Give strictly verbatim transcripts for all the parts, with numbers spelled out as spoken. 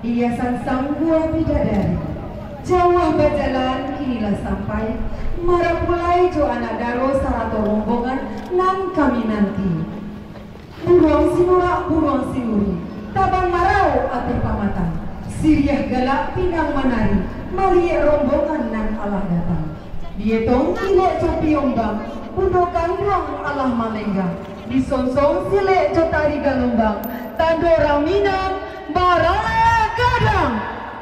hiasan sang buah bidadari. Jauh berjalan kinilah sampai, marah mulai jo anak daro sarato rombongan nan kami nanti. Buruang sinura, buruang sinuri, tabang marau ati pamatan, siriah galak pinang manari, mali rombongan nan Allah datang. Dietong kilek jo piombang, pundokan rang Allah malenggang, disonsong silek jo tari galombang, tandorang minang, barang kadang.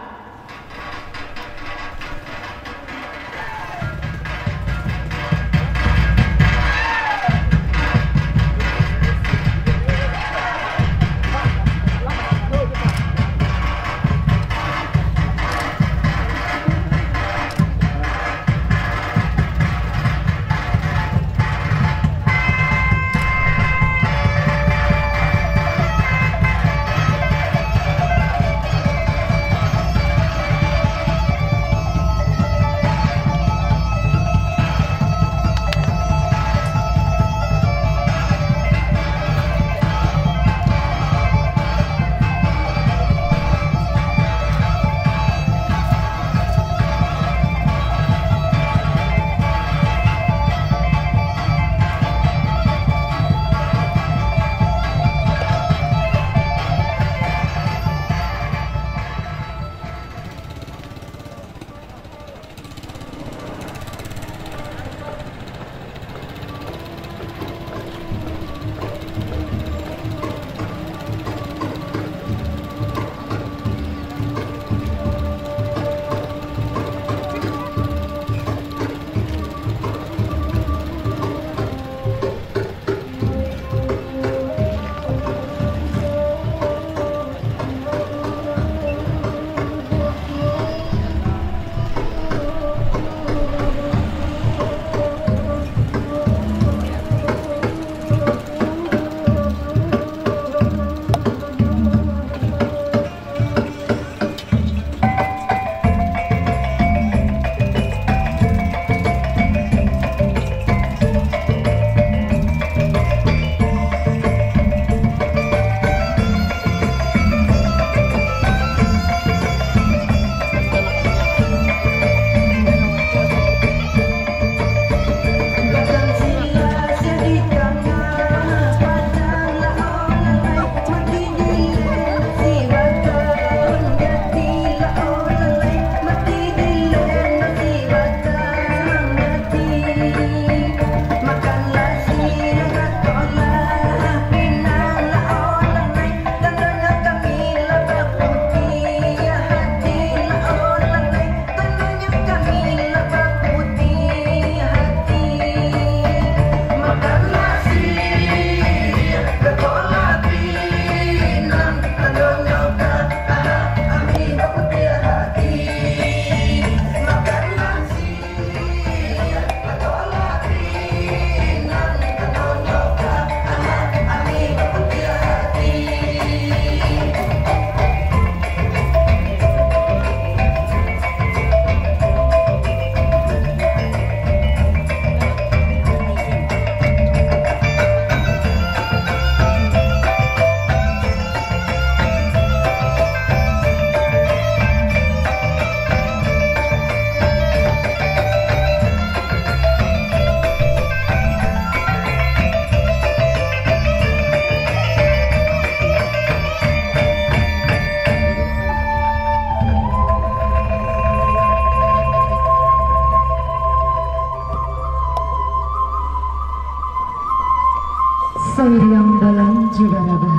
Seiriang dalam jiwa raba,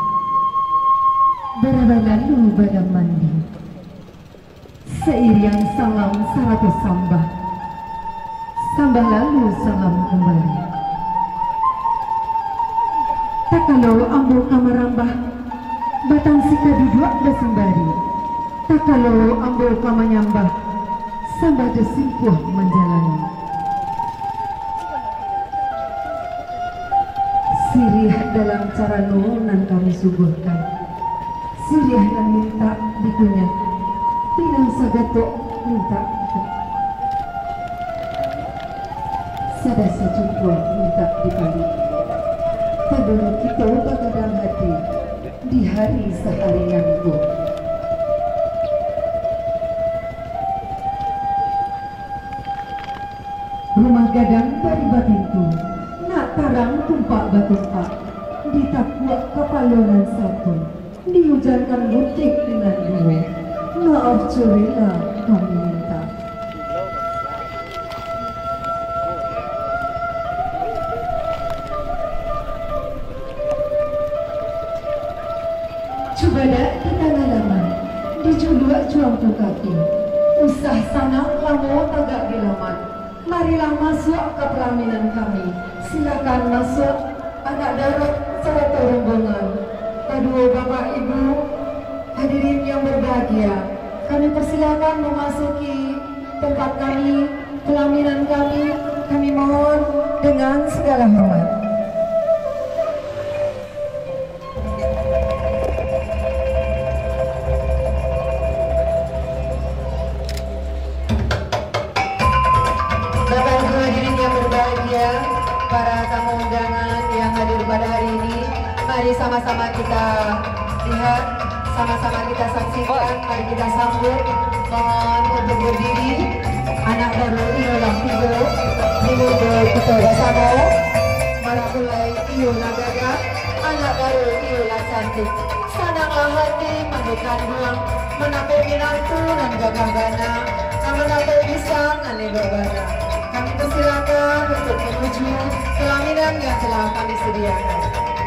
beraba lalu badam mandi. Seiriang salam seratus sambah, sambah lalu salam kembali. Tak kalau ambo kamarambah, batang sika duduk besembari. Tak kalau ambo kamanyambah, sambah desimpuh menjalani. Sirih dalam cara nunan kami suguhkan, sirih yang minta dikunyah, pinang sagatok minta sada sejumpul minta dibalik. Pada kita bagadang hati di hari seharianku, Rumah gadang bari batintu, nak tarang tumpak batumpak, ditakuak kapalonan satu, dihujankan butik dengan dua. Maaf curilah kami minta. Coba dah kita ngalaman, dijuluak cuang tu kaki, usah sana lamo tagak dilaman. Marilah masuk ke pelaminan kami. Silakan masuk anak darat serta rombongan. Kedua bapak ibu, hadirin yang berbahagia, kami persilakan memasuki tempat kami, pelaminan kami. Kami mohon dengan segala hormat. Para tamu undangan yang hadir pada hari ini, mari sama-sama kita lihat, sama-sama kita saksikan, mari kita sambut. Mohon untuk berdiri. Anak baru Iola Tigo, Tigo kita bersama. Marapulai Iola Gagah, anak baru Iola Cantik. Sananglah hati mandukan buang, menapai minantu dan gagah gana, menapai pisang dan lego gana. Kami persilakan untuk menuju pelaminan yang telah kami sediakan.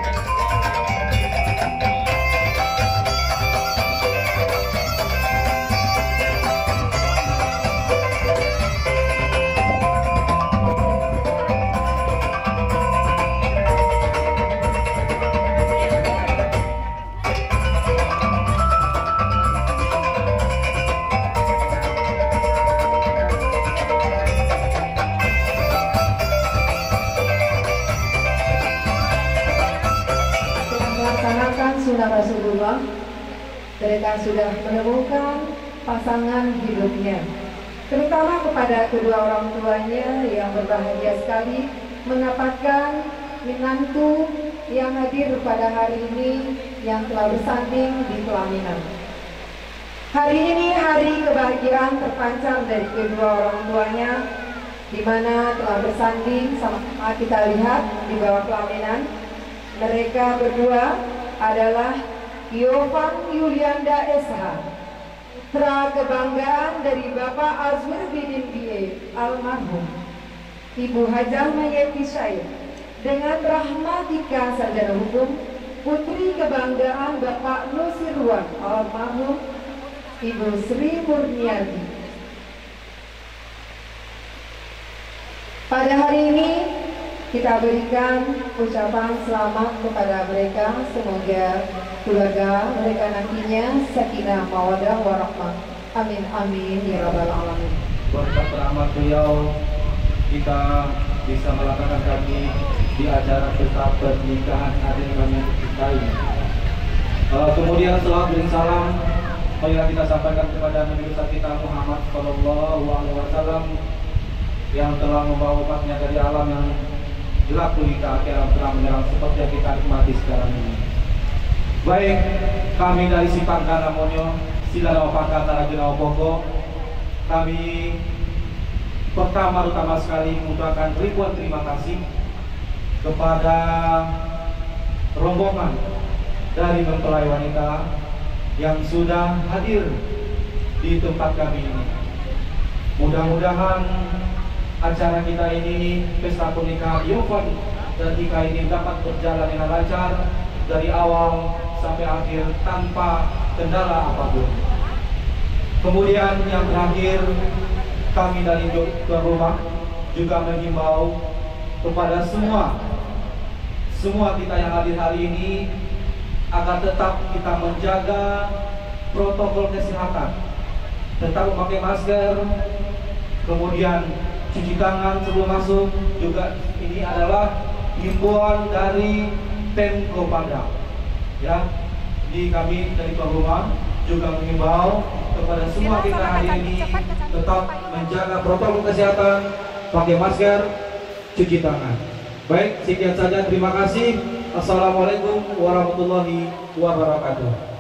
Sunnah Rasulullah, mereka sudah menemukan pasangan hidupnya, terutama kepada kedua orang tuanya yang berbahagia sekali mendapatkan menantu yang hadir pada hari ini yang telah bersanding di pelaminan. Hari ini hari kebahagiaan terpancar dari kedua orang tuanya, di mana telah bersanding sama kita lihat di bawah pelaminan. Mereka berdua adalah Yovan Yulianda S H, putra kebanggaan dari Bapak Azwir Bidin B A almarhum, Ibu Hajah Mayeti Syed, dengan Rahmatika Sarjana Hukum, putri kebanggaan Bapak Nusirwan almarhum, Ibu Sri Murniati. Pada hari ini kita berikan ucapan selamat kepada mereka. Semoga keluarga mereka nantinya sakinah mawaddah warahmah. Amin amin ya rabbal alamin. Berkat rahmat beliau kita bisa melakukan kami di acara pesta pernikahan hari kami cintai. Uh, kemudian setelah beri salam, marilah kita sampaikan kepada Nabi besar kita Muhammad Shallallahu Alaihi Wasallam yang telah membawa umatnya dari alam yang gelap gulita akhirat telah menyerang seperti yang kita nikmati sekarang ini. Baik, kami dari Sipangka Namonyo, Silana Opaka Tarajuna Opoko, kami pertama-tama sekali mengucapkan ribuan terima kasih kepada rombongan dari mempelai wanita yang sudah hadir di tempat kami ini. Mudah-mudahan acara kita ini, pesta pernikahan Yovan dan Ika ini dapat berjalan dengan lancar dari awal sampai akhir tanpa kendala apapun. Kemudian yang terakhir, kami dari tuan rumah juga mengimbau kepada semua semua kita yang hadir hari ini agar tetap kita menjaga protokol kesehatan, tetap memakai masker, kemudian cuci tangan sebelum masuk. Juga ini adalah himbauan dari Pemko Padang. Ya, di kami dari tuan rumah juga mengimbau kepada semua kita hari ini tetap menjaga protokol kesehatan, pakai masker, cuci tangan. Baik, sekian saja. Terima kasih. Assalamualaikum warahmatullahi wabarakatuh.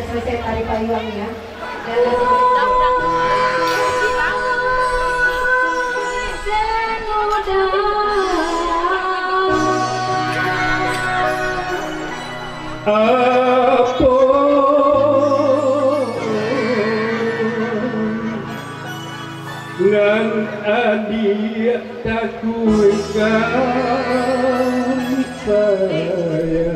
selesai tari payung ya. Dan apa nan adik takutkan saya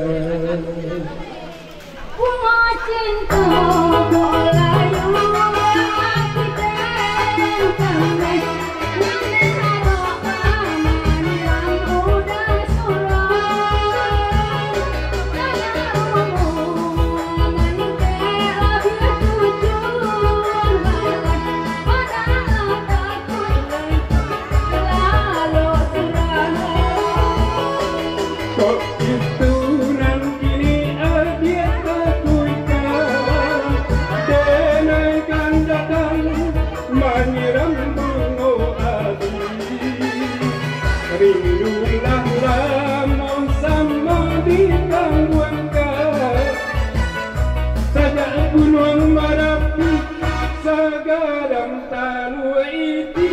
bunga cinta bolayu hati tentang namen harap manilang udah surang sayangmu nani terabia tujuan pada takut lalu surang kok itu nanti adik takutkan denaikan datang menyiram bunga hati rindulah lama sama ditangguhkan sajak gunung Merapi segadang tanah itu.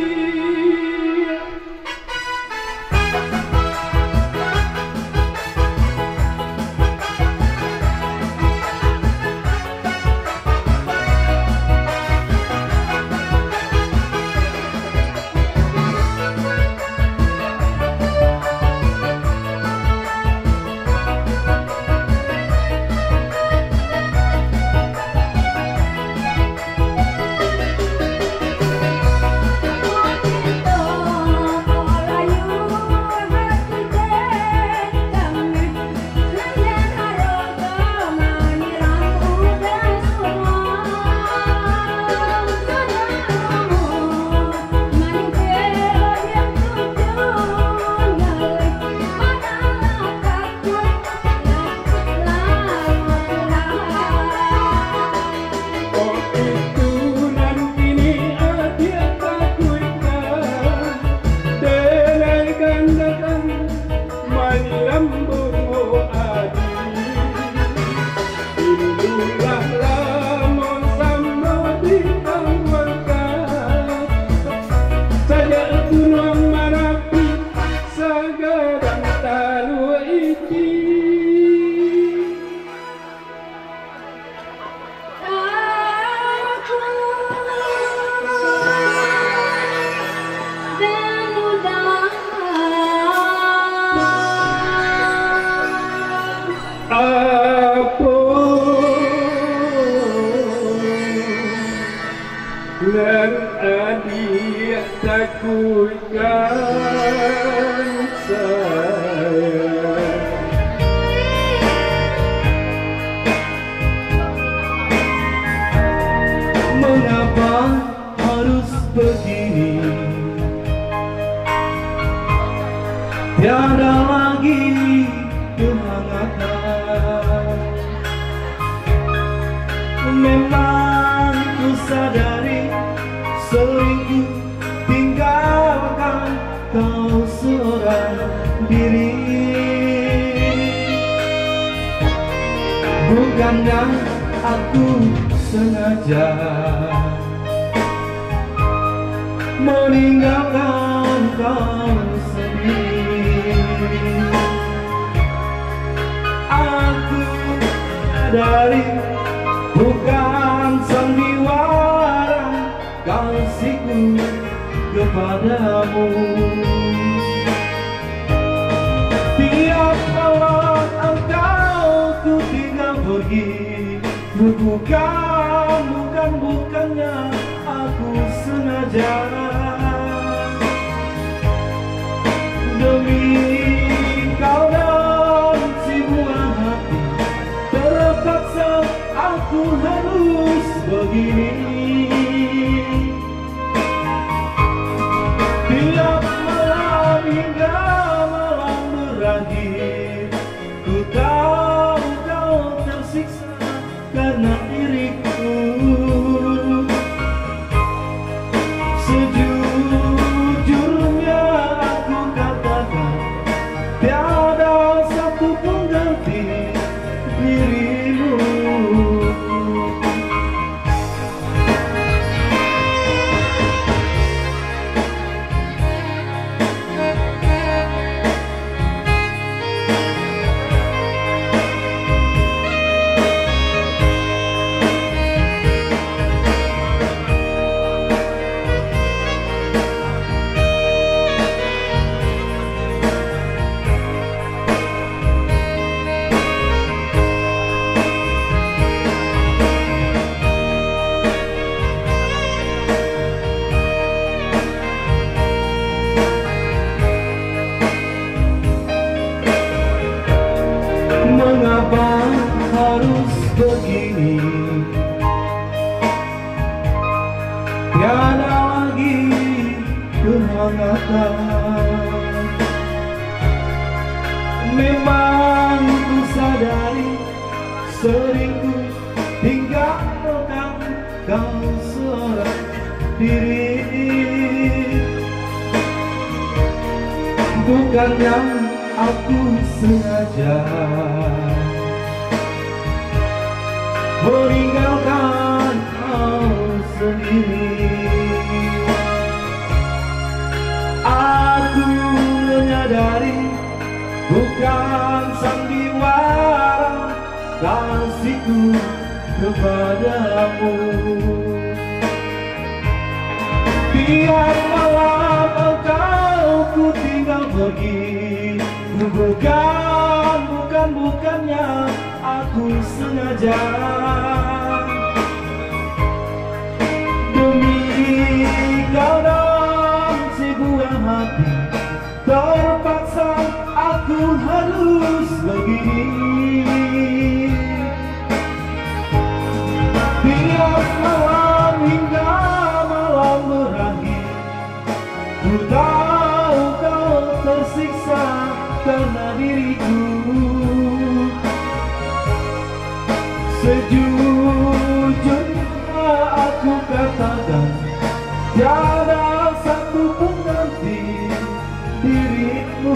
Dan adik takutkan saya mengapa harus begini tiada lagi kehangatan memang ku sadari selingkuh tinggalkan kau seorang diri bukannya aku sengaja meninggalkan kau sendiri aku sadari bukan sandiwara kasihku kepadamu tiap malam engkau ku tinggal pergi bukan bukan bukannya aku sengaja demi kau dan si buah hati terpaksa aku harus begini tiap malam hingga malam berakhir ku tahu kau tersiksa karena diriku sejujurnya aku katakan tiada satu pengganti dirimu. kehangatan. Memang ku sadari sering ku tinggalkan kau seorang diri. Bukan yang aku sengaja meninggalkan kau sendiri. Aku menyadari bukan sandiwara kasihku kepadamu. Biar malam engkau ku tinggal pergi, bukan, bukan, bukannya aku sengaja. Demi kau dan sebuah hati, terpaksa aku harus begini. Biar malam hingga malam berakhir, ku tahu kau tersiksa karena diriku. Sejujurnya aku katakan, tiada satu pengganti dirimu.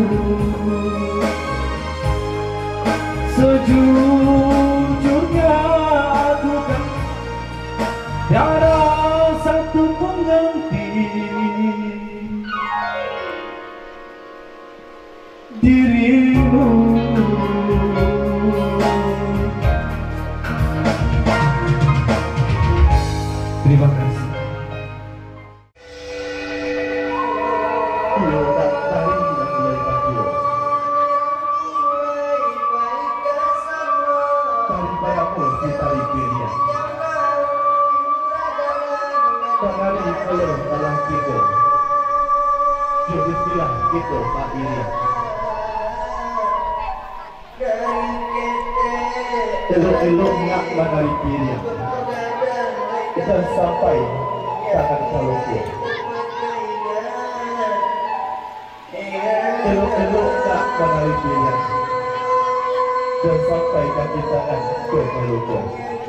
Sejujurnya aku katakan, tiada satu pengganti dirimu. Terima kasih. Elok-elok nak menari piring dan sampai tangan kalungku. Elok-elok nak menari piring dan sampai kaki tangan ke kalungku.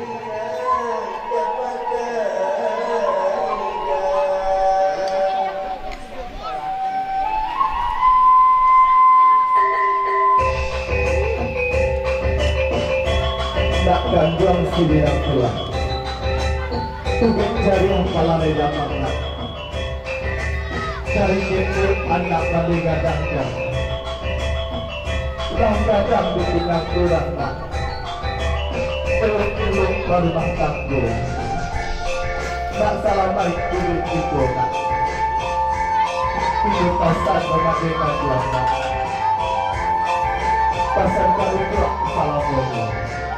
Gangguan sidirang pulang tubik jari kepala reda makna cari kecil anak nanti gadangkan lang gadang bikinang kurang nak peluk-peluk rumah tanggo nak salamai kulit itu nak hidup pasal memakai kajuan nak pasal kalungku salam ngomong.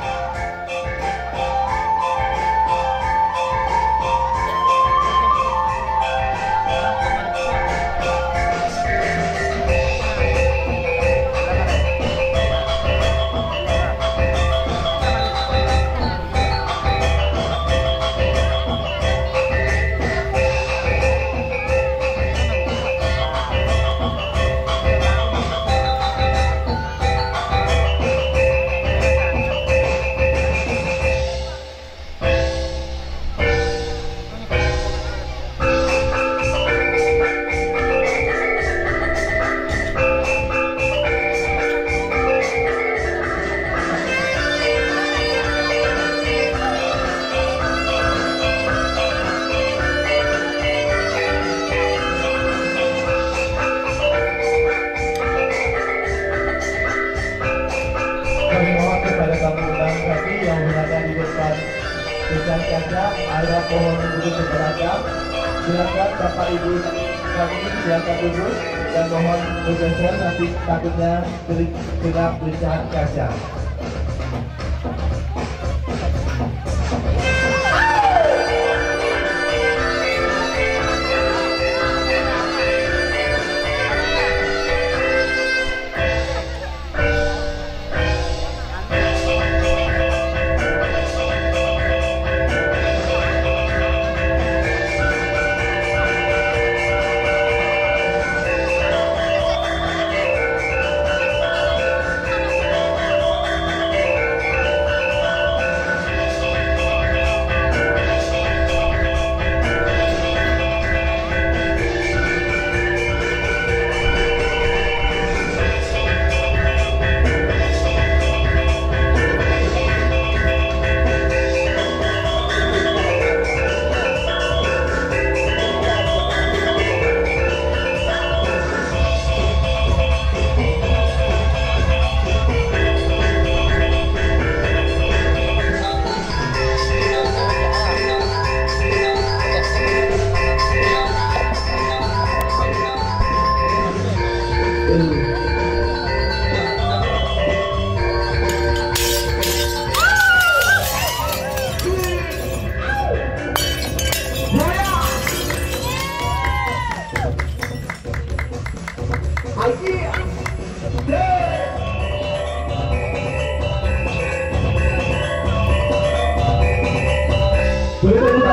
Hujan kaca, ada pohon begitu beragam. Silakan Bapak Ibu kami silakan duduk dan mohon bergeser, nanti takutnya kena pecahan kaca.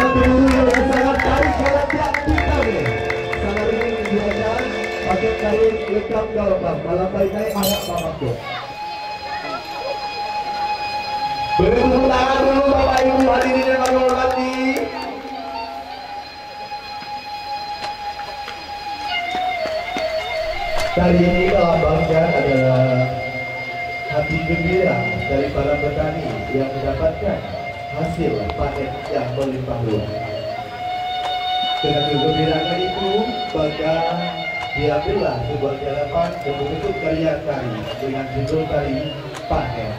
satu yang sangat tarik sangat tiap kita nih. Sangat ini menunjukkan pakai kain lekap galbang malam baik naik anak bapakku. Beri tepuk tangan dulu Bapak Ibu hadirin yang kami hormati. Kali ini melambangkan adalah hati gembira dari para petani yang mendapatkan hasil panen yang berlimpah ruah. Dengan kegembiraan itu, maka diambillah sebuah garapan yang membentuk karya tari dengan judul tari panen.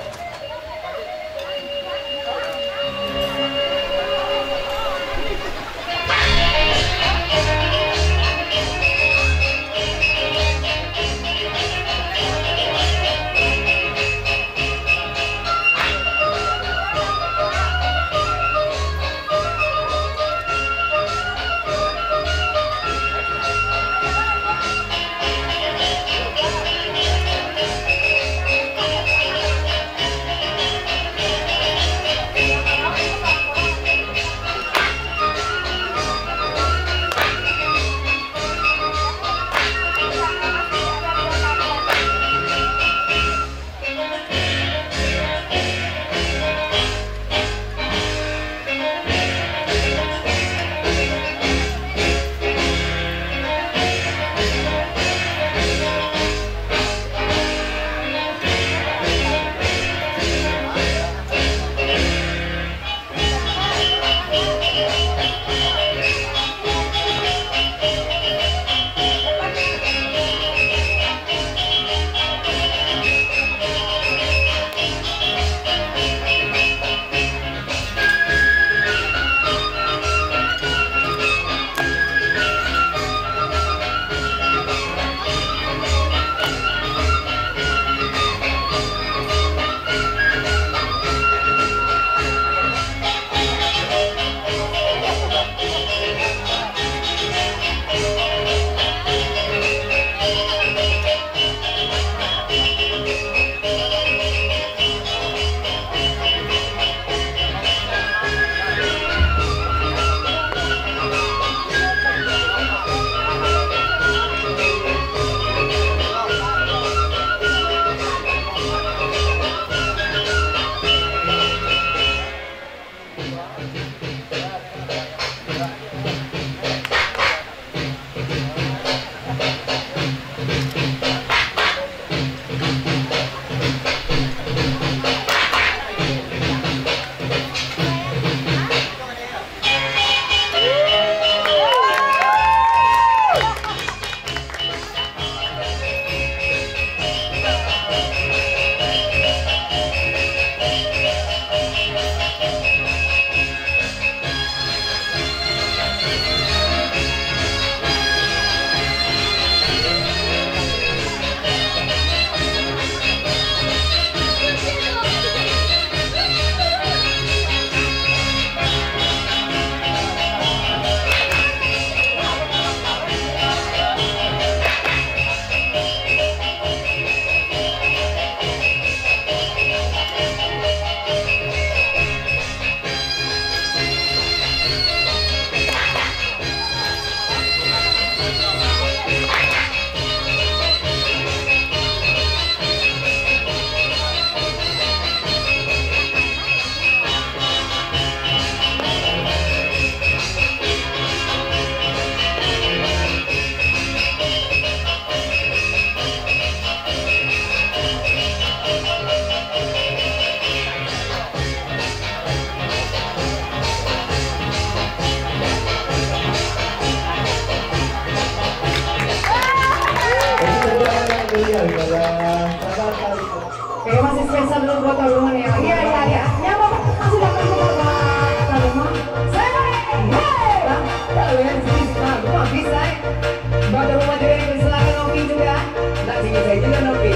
Oke, masih spesial dulu buat tabungan ya. Iya, iya, iya. Ya, Bapak, masih dapat Bapak tabungan. Saya, yeay. Bang, kalau yang sini, nah, Bapak bisa. Bapak rumah juga ini bersilakan Novi juga. Nah, sini saya juga Novi.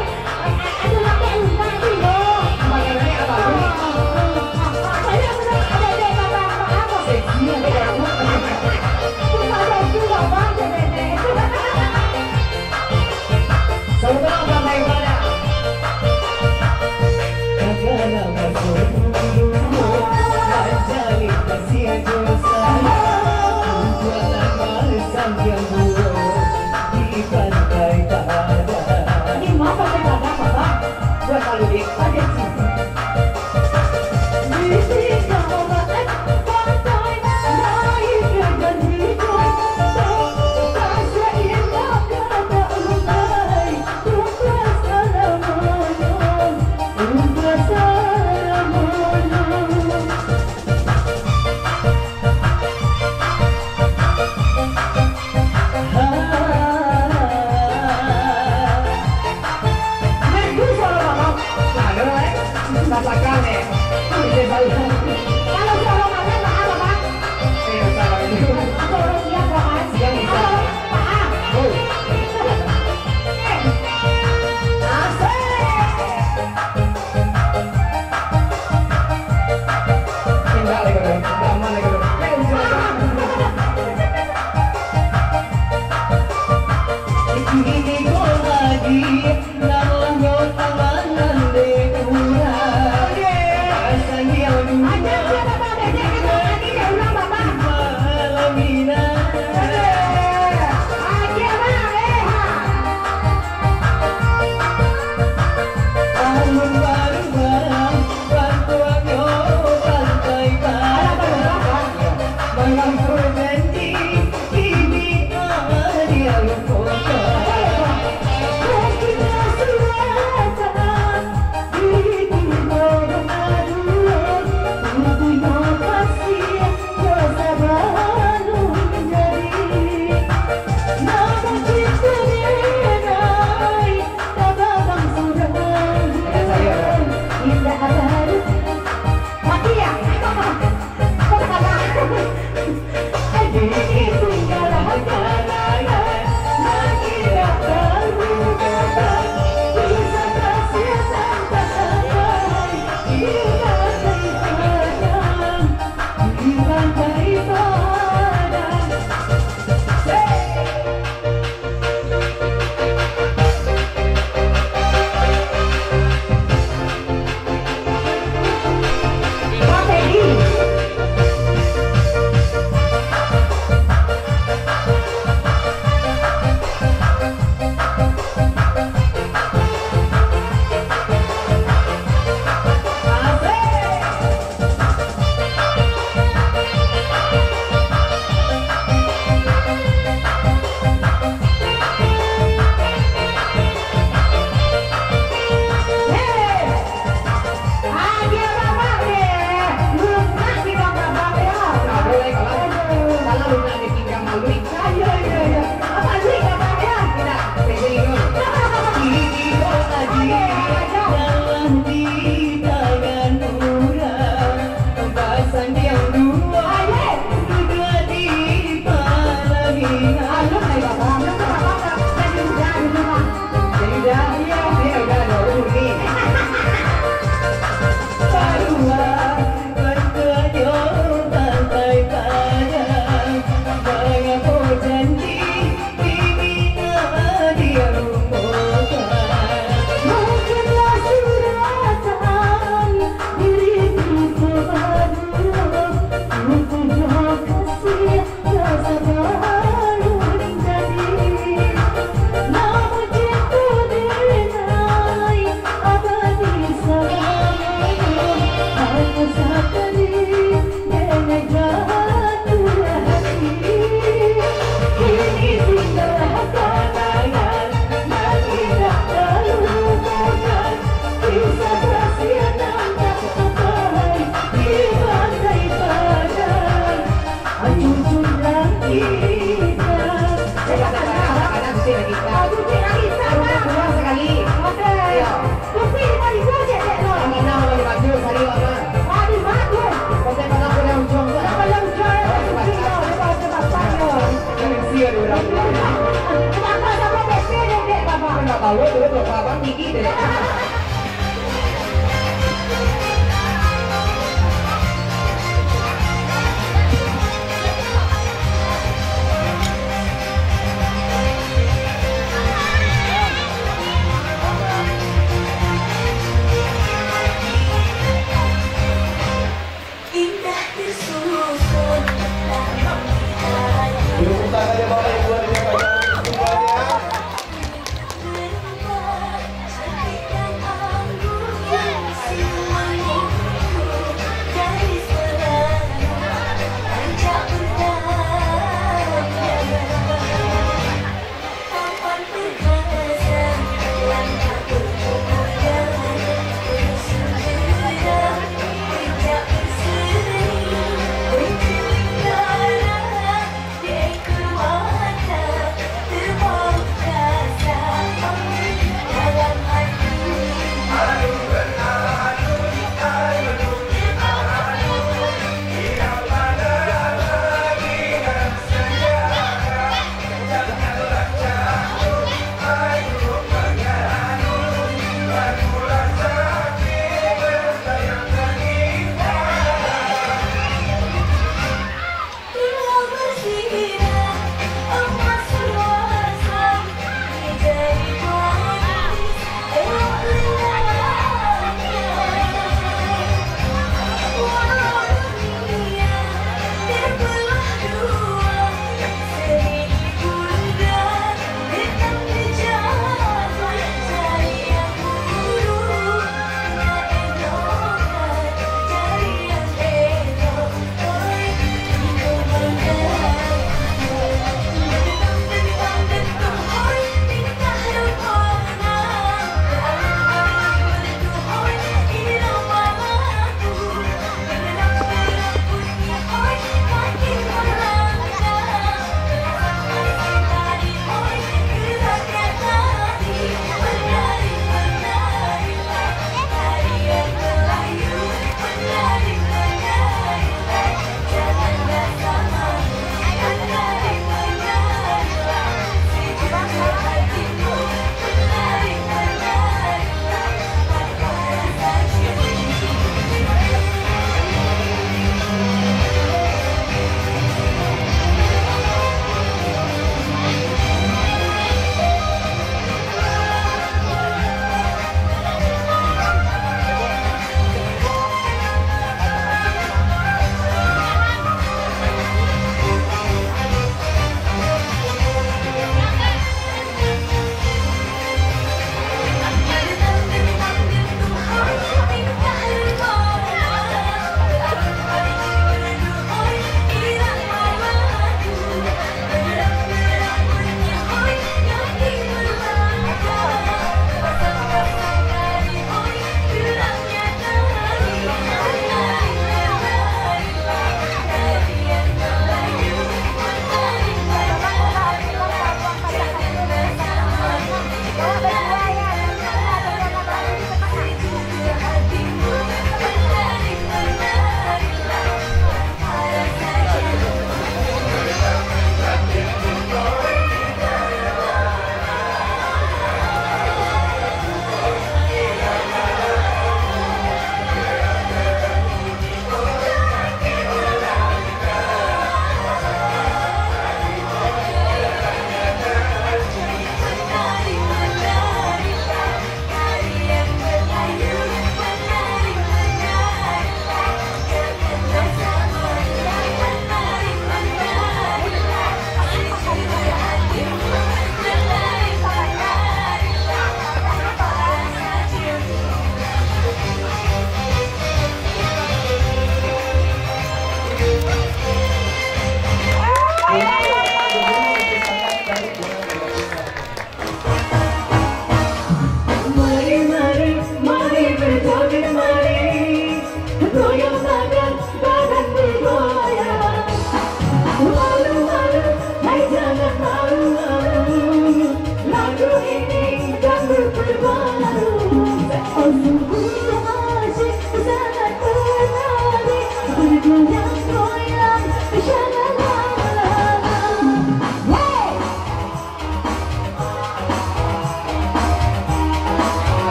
Saya tahu dulu bapak abang tinggi deh.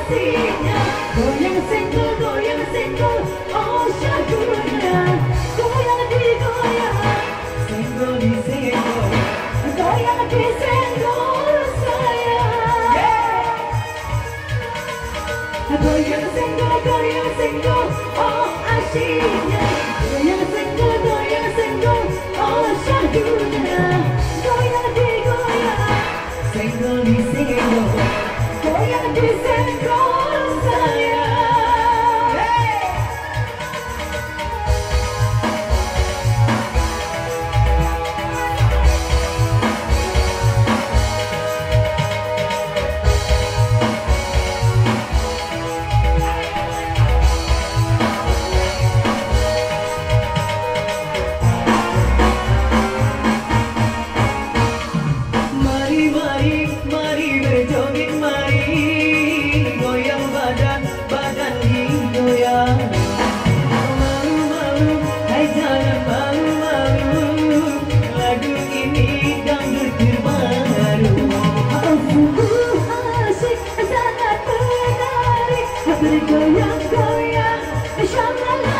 asiknya. Goyang senggol, goyang senggol, oh syahdunya. Goyang digoyang, senggol disenggol, goyang disenggol sayang. Goyang senggol, goyang senggol, oh asiknya. Goyang senggol, goyang senggol, oh syahdunya. Goyang digoyang, senggol disenggol, goyang disenggol sayang. Mari, mari, mari berjoget mari, goyang badan, badan digoyang. Malu-malu, hai jangan malu-malu, lagu ini dangdut terbaru. Oh, asik, sangat menarik, bergoyang-goyang, shalala.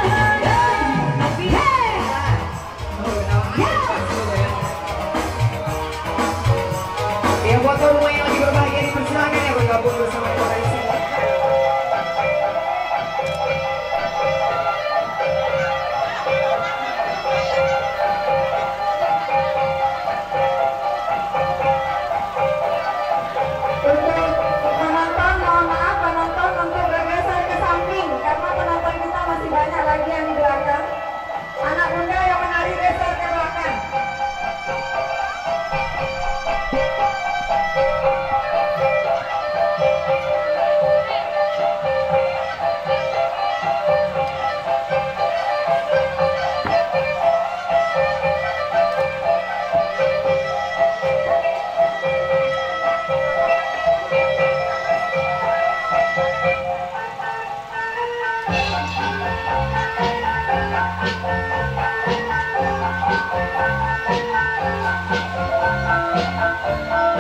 Ya buat rumah yang lagi berbahagia dipersilakan ya bergabung bersama Koreksi. Untuk penonton, mohon maaf penonton untuk bergeser ke samping karena penonton kita masih banyak lagi yang di belakang. Anak muda yang menari geser ke belakang. Thank you.